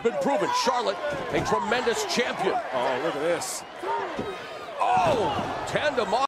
been proven. Charlotte, a tremendous champion. Oh, look at this. Oh, tandem.